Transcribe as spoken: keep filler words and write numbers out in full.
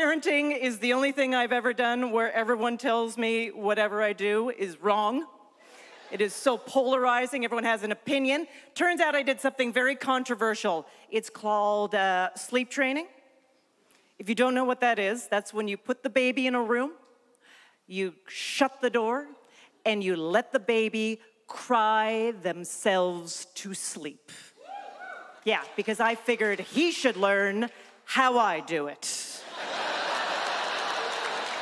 Parenting is the only thing I've ever done where everyone tells me whatever I do is wrong. It is so polarizing. Everyone has an opinion. Turns out I did something very controversial. It's called uh, sleep training. If you don't know what that is, that's when you put the baby in a room, you shut the door, and you let the baby cry themselves to sleep. Yeah, because I figured he should learn how I do it.